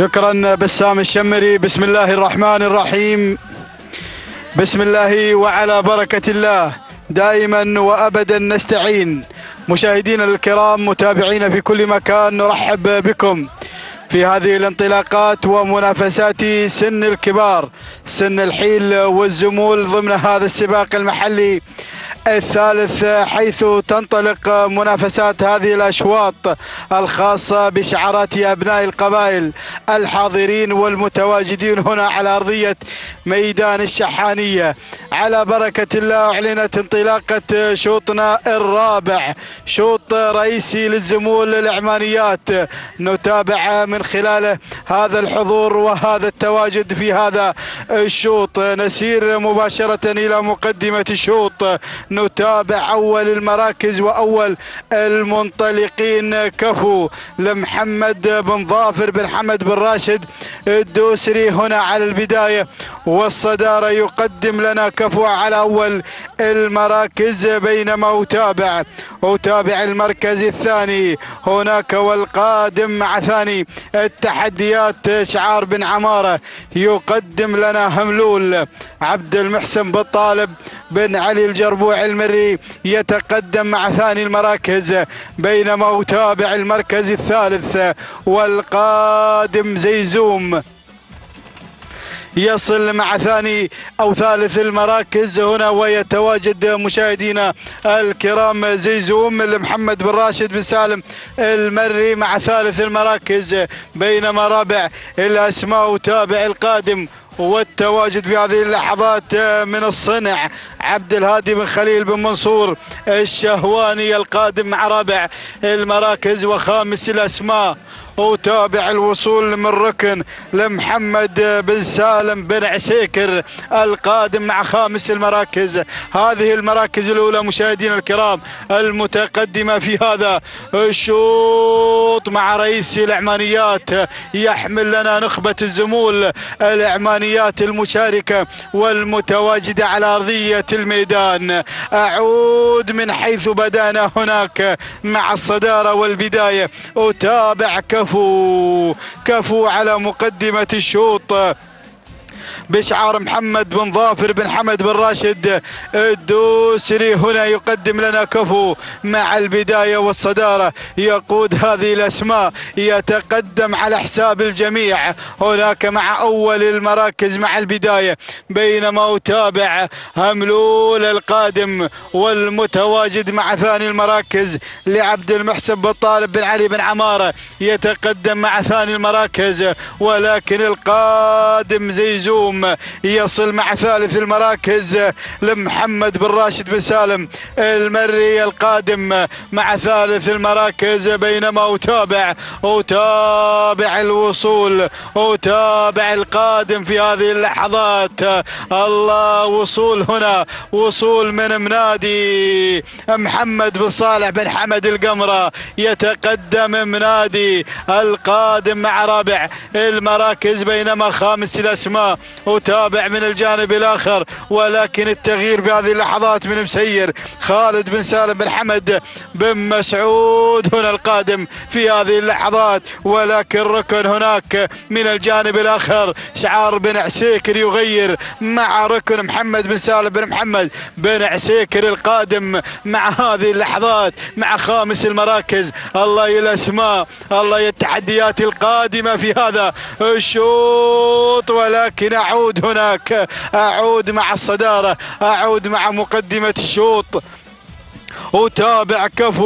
شكرا بسام الشمري. بسم الله الرحمن الرحيم. بسم الله وعلى بركة الله دائما وأبدا نستعين. مشاهدينا الكرام متابعين في كل مكان، نرحب بكم في هذه الانطلاقات ومنافسات سن الكبار، سن الحيل والزمول، ضمن هذا السباق المحلي الثالث، حيث تنطلق منافسات هذه الأشواط الخاصة بشعارات أبناء القبائل الحاضرين والمتواجدين هنا على أرضية ميدان الشحانية. على بركة الله أعلنت انطلاقة شوطنا الرابع، شوط رئيسي للزمول العمانيات، نتابع من خلاله هذا الحضور وهذا التواجد في هذا الشوط. نسير مباشرة إلى مقدمة الشوط، نتابع أول المراكز وأول المنطلقين. كفو لمحمد بن ظافر بن حمد بن راشد الدوسري هنا على البداية والصدارة، يقدم لنا كفو على أول المراكز، بينما أتابع المركز الثاني هناك والقادم مع ثاني التحديات شعار بن عمارة، يقدم لنا هملول عبد المحسن بن طالب بن علي الجربوع المري، يتقدم مع ثاني المراكز، بينما أتابع المركز الثالث والقادم زيزوم يصل مع ثاني أو ثالث المراكز هنا، ويتواجد مشاهدينا الكرام زيزوم لمحمد بن راشد بن سالم المري مع ثالث المراكز، بينما رابع الأسماء أتابع القادم والتواجد في هذه اللحظات من الصنع عبد الهادي بن خليل بن منصور الشهواني القادم مع رابع المراكز وخامس الأسماء. وتابع الوصول من ركن لمحمد بن سالم بن عسيكر القادم مع خامس المراكز. هذه المراكز الأولى مشاهدينا الكرام المتقدمة في هذا الشوط مع رئيس العمانيات، يحمل لنا نخبة الزمول العمانيات المشاركة والمتواجدة على أرضية الميدان. أعود من حيث بدأنا هناك مع الصدارة والبداية، أتابع كفو على مقدمة الشوط بشعار محمد بن ظافر بن حمد بن راشد الدوسري، هنا يقدم لنا كفو مع البداية والصدارة، يقود هذه الأسماء، يتقدم على حساب الجميع هناك مع أول المراكز مع البداية، بينما أتابع هملول القادم والمتواجد مع ثاني المراكز لعبد المحسن بن طالب بن علي بن عمارة، يتقدم مع ثاني المراكز، ولكن القادم زيزوم يصل مع ثالث المراكز لمحمد بن راشد بن سالم المري القادم مع ثالث المراكز، بينما أتابع الوصول، أتابع القادم في هذه اللحظات. الله، وصول هنا، وصول من منادي محمد بن صالح بن حمد القمرة، يتقدم منادي القادم مع رابع المراكز، بينما خامس الأسماء أتابع من الجانب الآخر، ولكن التغيير في هذه اللحظات من مسير خالد بن سالم بن حمد بن مسعود هنا القادم في هذه اللحظات، ولكن ركن هناك من الجانب الآخر شعار بن عسيكر يغير مع ركن محمد بن سالم بن محمد بن عسيكر القادم مع هذه اللحظات مع خامس المراكز. الله يا الأسماء، الله يا التحديات القادمة في هذا الشوط، ولكن أعود هناك، أعود مع الصدارة، أعود مع مقدمة الشوط، أتابع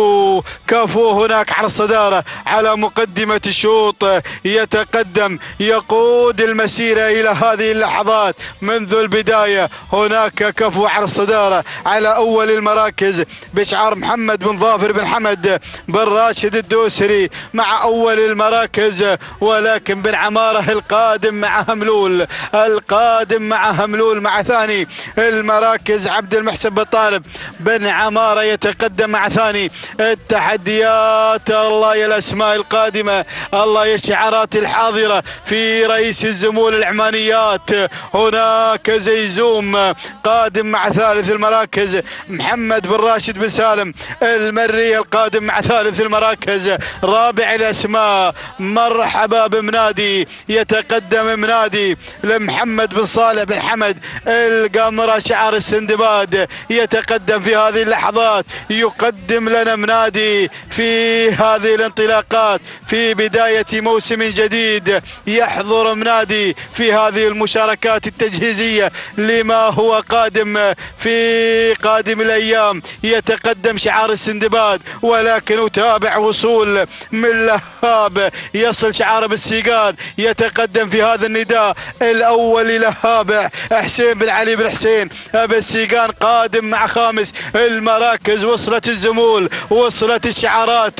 كفو هناك على الصدارة على مقدمة الشوط، يتقدم، يقود المسيرة إلى هذه اللحظات منذ البداية. هناك كفو على الصدارة على أول المراكز بشعار محمد بن ظافر بن حمد بن راشد الدوسري مع أول المراكز، ولكن بن عمارة القادم مع هملول، القادم مع هملول مع ثاني المراكز عبد المحسن بن طالب بن عمارة، يتقدم يتقدم مع ثاني التحديات. الله يا الأسماء القادمة، الله يا الشعارات الحاضرة في رئيس الزمول العمانيات. هناك زيزوم قادم مع ثالث المراكز، محمد بن راشد بن سالم المري القادم مع ثالث المراكز. رابع الأسماء مرحبا بمنادي، يتقدم منادي لمحمد بن صالح بن حمد القمرة شعار السندباد، يتقدم في هذه اللحظات. يقدم لنا منادي في هذه الانطلاقات في بداية موسم جديد، يحضر منادي في هذه المشاركات التجهيزية لما هو قادم في قادم الأيام. يتقدم شعار السندباد، ولكن أتابع وصول من لهاب يصل شعار بالسيقان. يتقدم في هذا النداء الأول لهاب حسين بن علي بن حسين بالسيقان، قادم مع خامس المراكز. وصلت الزمول، وصلت الشعارات،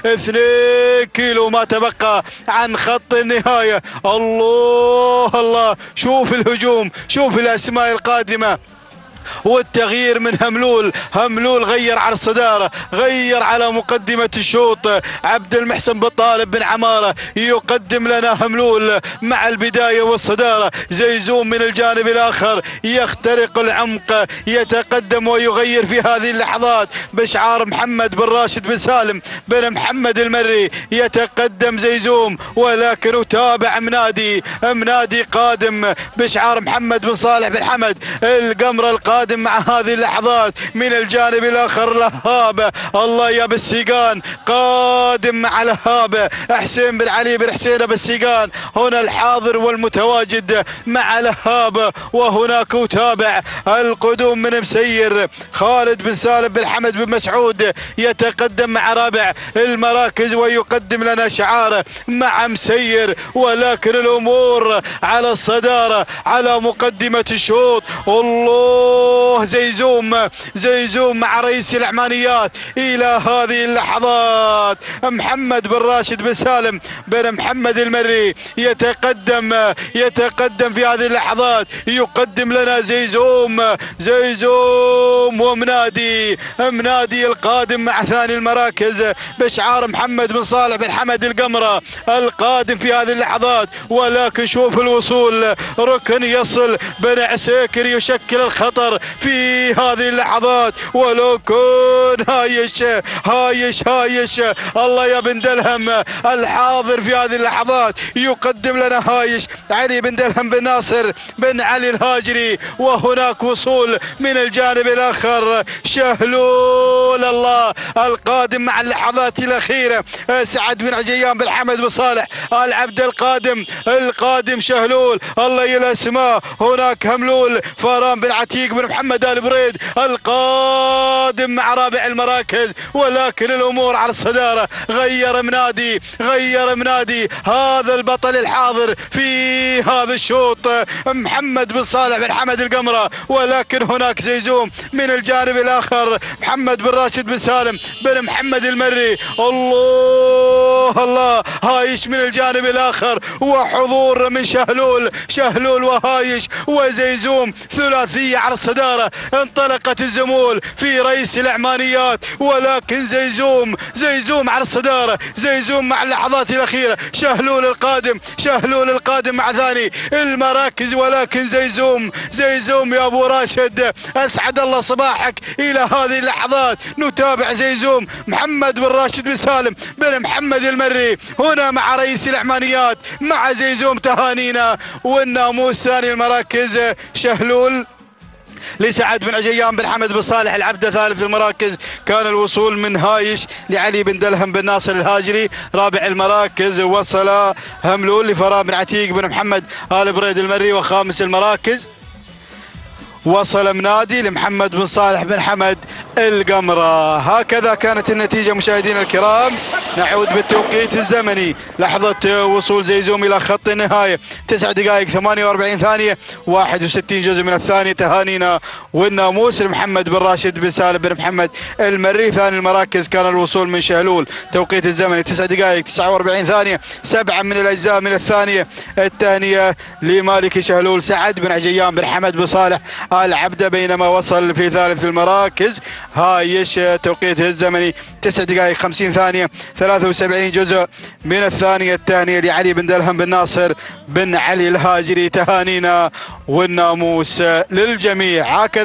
2 كيلو ما تبقى عن خط النهاية. الله الله، شوف الهجوم، شوف الأسماء القادمة والتغيير من هملول غير على الصدارة، غير على مقدمة الشوط. عبد المحسن بن طالب بن عمارة يقدم لنا هملول مع البداية والصدارة. زيزوم من الجانب الآخر يخترق العمق، يتقدم ويغير في هذه اللحظات بشعار محمد بن راشد بن سالم بن محمد المري. يتقدم زيزوم، ولكن أتابع منادي قادم بشعار محمد بن صالح بن حمد القمرة القادم مع هذه اللحظات. من الجانب الآخر لهاب، الله يا بالسيقان قادم مع لهاب حسين بن علي بن حسين بالسيقان، هنا الحاضر والمتواجد مع لهاب. وهناك أتابع القدوم من مسير خالد بن سالم بن حمد بن مسعود، يتقدم مع رابع المراكز ويقدم لنا شعاره مع مسير، ولكن الأمور على الصدارة على مقدمة الشوط. الله، زيزوم مع رئيس العمانيات إلى هذه اللحظات. محمد بن راشد بن سالم بن محمد المري يتقدم في هذه اللحظات. يقدم لنا زيزوم ومنادي القادم مع ثاني المراكز بشعار محمد بن صالح بن حمد القمرة القادم في هذه اللحظات. ولكن شوف الوصول، ركن يصل بن عسيكر يشكل الخطر في هذه اللحظات، ولو كن هايش الله يا بن دلهم الحاضر في هذه اللحظات. يقدم لنا هايش علي بن دلهم بن ناصر بن علي الهاجري. وهناك وصول من الجانب الآخر شهلول الله القادم مع اللحظات الأخيرة. سعد بن عجيان بن حمد بن صالح العبد القادم شهلول، الله يا الأسماء. هناك هملول فاران بن عتيق بن محمد آل بريد القادم مع رابع المراكز، ولكن الأمور على الصدارة. غير منادي هذا البطل الحاضر في هذا الشوط محمد بن صالح بن حمد القمرة. ولكن هناك زيزوم من الجانب الآخر محمد بن راشد بن سالم بن محمد المري. الله هايش من الجانب الآخر، وحضور من شهلول وهايش وزيزوم، ثلاثية على الصدارة. انطلقت الزمول في رئيس العمانيات، ولكن زيزوم على الصدارة، زيزوم مع اللحظات الأخيرة. شهلول القادم مع ثاني المراكز، ولكن زيزوم يا أبو راشد أسعد الله صباحك إلى هذه اللحظات. نتابع زيزوم محمد بن راشد بن سالم بن محمد المري هنا مع رئيس العمانيات مع زيزوم. تهانينا والناموس ثاني المراكز شهلول لسعد بن عجيان بن حمد بن صالح العبد. ثالث المراكز كان الوصول من هايش لعلي بن دلهم بن ناصر الهاجري. رابع المراكز وصل هملول لفران بن عتيق بن محمد آل بريد المري. وخامس المراكز وصل منادي لمحمد بن صالح بن حمد القمرة. هكذا كانت النتيجة مشاهدينا الكرام. نعود بالتوقيت الزمني، لحظة وصول زيزوم إلى خط النهاية 9 دقائق 48 ثانية 61 جزء من الثانية. تهانينا والناموس لمحمد بن راشد بن سالم بن محمد المري. ثاني المراكز كان الوصول من شهلول، توقيت الزمني 9 دقائق 49 ثانية 7 من الأجزاء من الثانية الثانية لمالك شهلول سعد بن عجيان بن حمد بن صالح العبدة، بينما وصل في ثالث المراكز هايش توقيته الزمني 9 دقائق 50 ثانية 73 جزء من الثانية. التهنئة لعلي بن دلهم بن ناصر بن علي الهاجري، تهانينا والناموس للجميع. هكذا